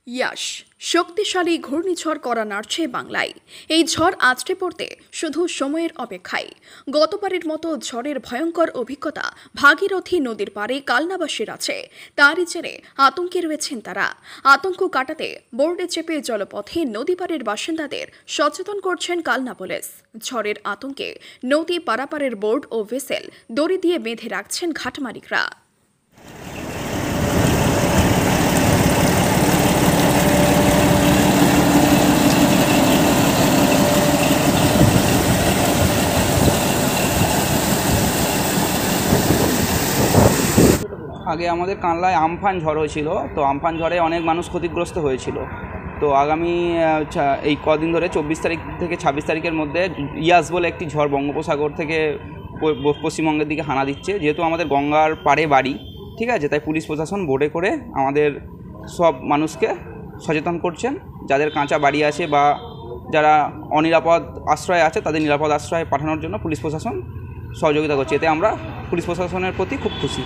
ইয়াস শক্তিশালী ঘূর্ণিঝড় করা নাড়ছে বাংলায়। এই ঝড় আছড়ে পড়তে শুধু সময়ের অপেক্ষায়। গতবারের মতো ঝড়ের ভয়ঙ্কর অভিজ্ঞতা ভাগীরথী নদীর পাড়ে কালনাবাসীর আছে। তারই জেরে আতঙ্কে রয়েছেন তারা। আতঙ্ক কাটাতে বোর্ডে চেপে জলপথে নদী পাড়ের বাসিন্দাদের সচেতন করছেন কালনা পুলিশ। ঝড়ের আতঙ্কে নদী পারাপারের বোর্ড ও ভেসেল দড়ি দিয়ে বেঁধে রাখছেন ঘাটমালিকরা। আগে আমাদের কানলায় আমফান ঝড় হয়েছিল, তো আমফান ঝড়ে অনেক মানুষ ক্ষতিগ্রস্ত হয়েছিল। তো আগামী এই কদিন ধরে 24 তারিখ থেকে 26 তারিখের মধ্যে ইয়াস বলে একটি ঝড় বঙ্গোপসাগর থেকে পশ্চিমবঙ্গের দিকে হানা দিচ্ছে। যেহেতু আমাদের গঙ্গার পাড়ে বাড়ি, ঠিক আছে, তাই পুলিশ প্রশাসন বোটে করে আমাদের সব মানুষকে সচেতন করছেন। যাদের কাঁচা বাড়ি আছে বা যারা অনিরাপদ আশ্রয়ে আছে তাদের নিরাপদ আশ্রয়ে পাঠানোর জন্য পুলিশ প্রশাসন সহযোগিতা করছে। এতে আমরা পুলিশ প্রশাসনের প্রতি খুব খুশি।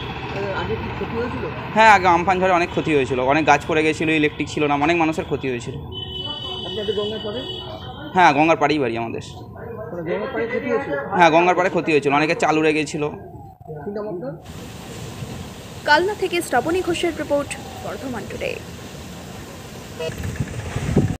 হ্যাঁ, আগে আমফান ঝড়ে অনেক ক্ষতি হয়েছিল, অনেক গাছ পড়ে গেছিলো, ইলেকট্রিক ছিল না, অনেক মানুষের ক্ষতি হয়েছিল। হ্যাঁ, গঙ্গার পাড়েই বাড়ি আমাদের। হ্যাঁ, গঙ্গার পাড়ে ক্ষতি হয়েছিল, অনেকের চাল উড়ে গেছিল। কালনা থেকে শ্রাবণী ঘোষের রিপোর্ট, বর্ধমান টুডে।